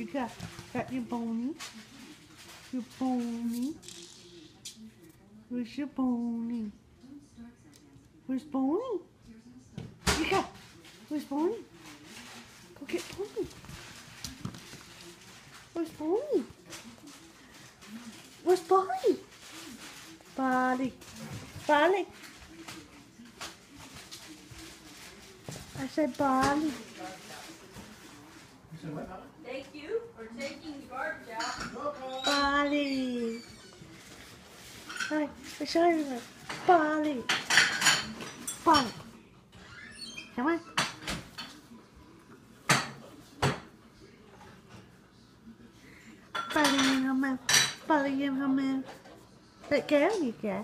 got your bony. Your bony. Where's your bony? Where's Boney? Chica, where's Boney? Go get Boney. Where's Boney? Where's Boney? Bali. Bali. I said Bali. Thank you for taking the garbage out. Bali. Hi, I show you. Bali. Bali. Come on. Bali in her mouth. Bali in her mouth. Let go, you go.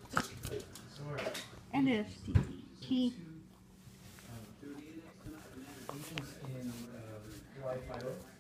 And there's he. in Wi-Fi.